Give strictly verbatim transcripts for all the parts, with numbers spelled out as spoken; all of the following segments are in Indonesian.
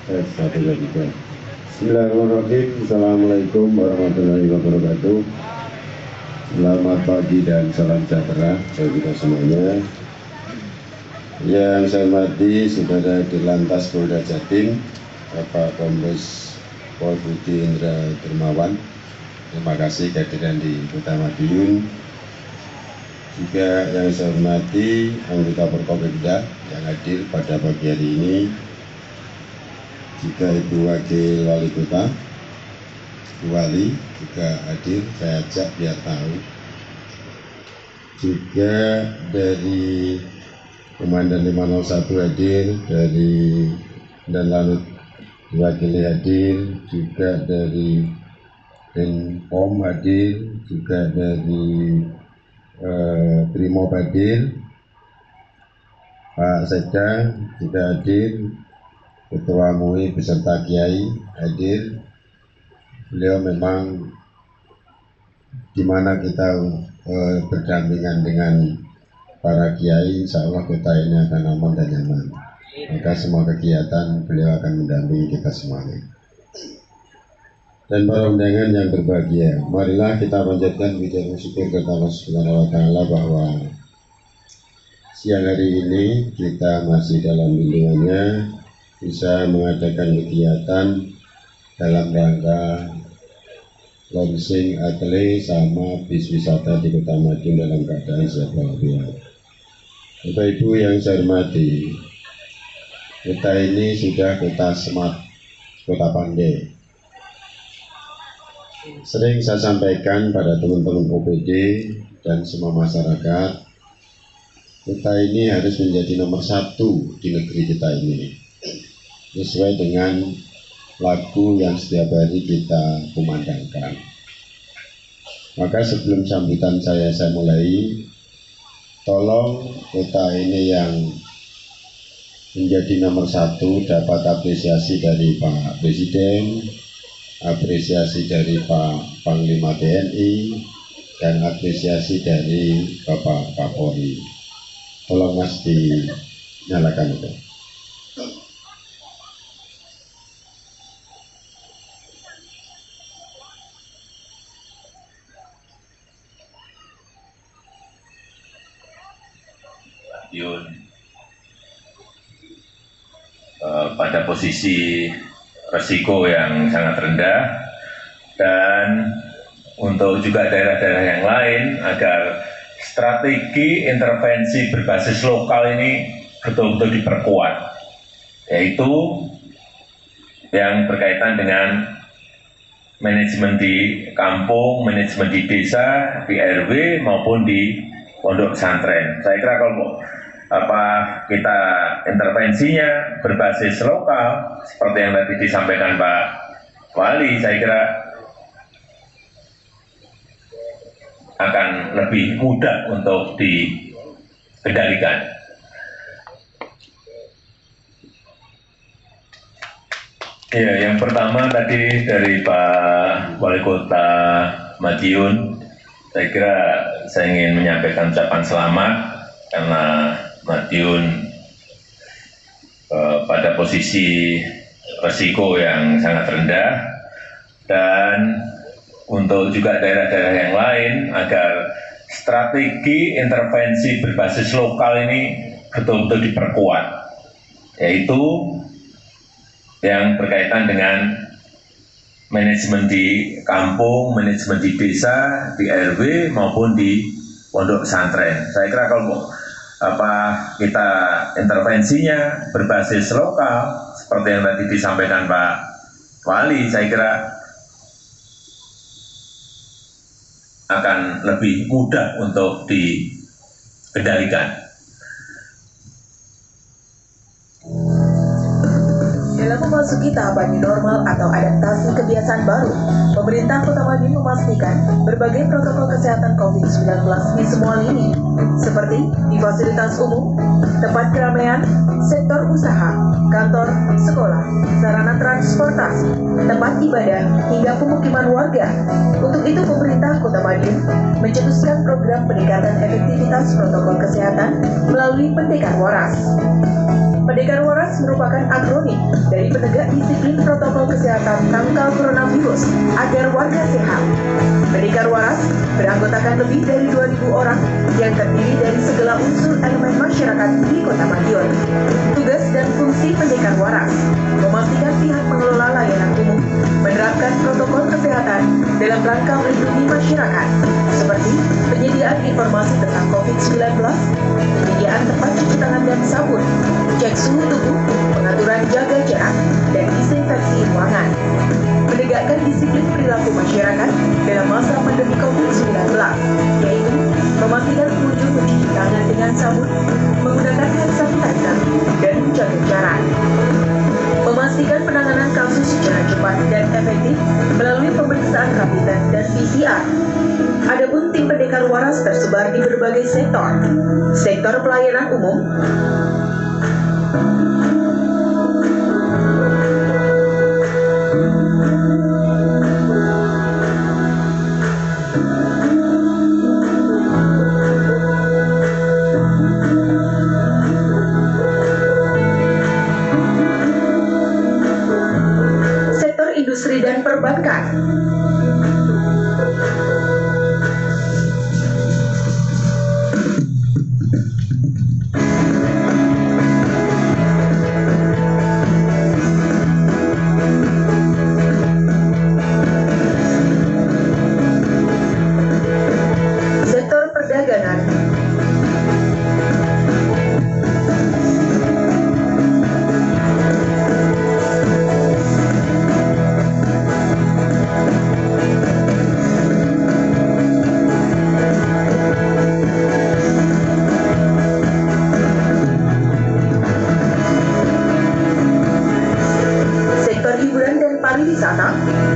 Tes satu dua tiga. Bismillahirrahmanirrahim. Assalamualaikum warahmatullahi wabarakatuh. Selamat pagi dan salam sejahtera bagi kita semuanya. Yang saya hormati Saudara Dirlantas Polda Jatim, Bapak Kombes Pol Budi Indra Dermawan. Terima kasih kehadiran di Kota Madiun. Juga yang saya hormati anggota Forkopimda yang hadir pada pagi hari ini. Juga Ibu Wakil Wali Kota, Ibu Wali juga hadir, saya ajak biar tahu. Juga dari Komandan lima nol satu hadir, dari dan Lanut diwakili hadir, juga dari Denpom hadir, juga dari eh, Brimob hadir, Pak Sekda juga hadir, Ketua M U I beserta Kiai hadir. Beliau memang di mana kita eh, berdampingan dengan para Kiai, insya Allah kota ini akan aman dan nyaman. Maka semua kegiatan beliau akan mendampingi kita semuanya. Dan para undangan yang berbahagia, marilah kita panjatkan puji dan syukur kepada Allah Subhanahu wa Ta'ala bahwa siang hari ini kita masih dalam lindungannya, bisa mengadakan kegiatan dalam rangka launching atlet sama bis wisata di Kota Madiun dalam keadaan sehat walafiat. Bapak Ibu yang saya hormati, kota ini sudah kota smart, kota pandai. Sering saya sampaikan pada teman-teman O P D dan semua masyarakat, kota ini harus menjadi nomor satu di negeri kita ini, sesuai dengan lagu yang setiap hari kita kumandangkan. Maka sebelum sambutan saya saya mulai, tolong kota ini yang menjadi nomor satu dapat apresiasi dari Pak Presiden, apresiasi dari Pak Panglima T N I, dan apresiasi dari Bapak Kapolri. Tolong Mas dinyalakan itu. Madiun uh, pada posisi resiko yang sangat rendah, dan untuk juga daerah-daerah yang lain agar strategi intervensi berbasis lokal ini betul-betul diperkuat, yaitu yang berkaitan dengan manajemen di kampung, manajemen di desa, di R W maupun di pondok pesantren. Saya kira kalau apa kita intervensinya berbasis lokal seperti yang tadi disampaikan Pak Wali, saya kira akan lebih mudah untuk dikendalikan. Ya, yang pertama tadi dari Pak Wali Kota Madiun, saya kira saya ingin menyampaikan ucapan selamat karena Madiun eh, pada posisi resiko yang sangat rendah, dan untuk juga daerah-daerah yang lain agar strategi intervensi berbasis lokal ini betul-betul diperkuat, yaitu yang berkaitan dengan manajemen di kampung, manajemen di desa, di R W maupun di pondok pesantren. Saya kira kalau apa kita intervensinya berbasis lokal seperti yang tadi disampaikan Pak Wali, saya kira akan lebih mudah untuk dikendalikan. Dalam memasuki tahapan new normal atau adaptasi kebiasaan baru, pemerintah Kota Madiun memastikan berbagai protokol kesehatan covid sembilan belas di semua lini, seperti di fasilitas umum, tempat keramaian, sektor usaha, kantor, sekolah, sarana transportasi, tempat ibadah, hingga pemukiman warga. Untuk itu, pemerintah Kota Madiun mencetuskan program peningkatan efektivitas protokol kesehatan melalui Pendekar Waras. Pendekar waras merupakan akronim dari penegak disiplin protokol kesehatan tangkal coronavirus agar warga sehat. Pendekar waras beranggotakan lebih dari dua ribu orang yang terdiri dari segala unsur elemen masyarakat di Kota Madiun. Tugas dan fungsi pendekar waras memastikan pihak pengelola layanan umum menerapkan protokol kesehatan dalam rangka melindungi masyarakat, seperti penyediaan informasi tentang covid sembilan belas, penyediaan tempat cuci tangan dan sabun, cek suhu tubuh, pengaturan jaga jarak, dan disinfeksi ruangan. Menegakkan disiplin perilaku masyarakat dalam masa pandemi covid sembilan belas, yaitu memastikan pengunjung mencuci tangan dengan sabun, menggunakan hand sanitizer, dan menjaga jarak. Memastikan penanganan kasus secara cepat dan efektif melalui pemeriksaan rapid test dan P C R. Adapun tim pendekar waras tersebar di berbagai sektor. Sektor pelayanan umum, sektor industri dan perbankan, sektor perdagangan, sektor hiburan dan pariwisata,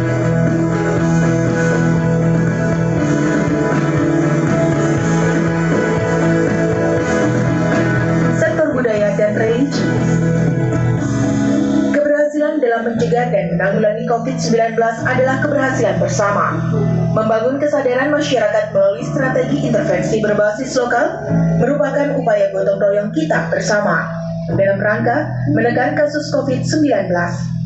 sektor budaya dan religi. Keberhasilan dalam mencegah dan menanggulangi covid sembilan belas adalah keberhasilan bersama. Membangun kesadaran masyarakat melalui strategi intervensi berbasis lokal merupakan upaya gotong royong kita bersama dalam rangka menekan kasus covid sembilan belas.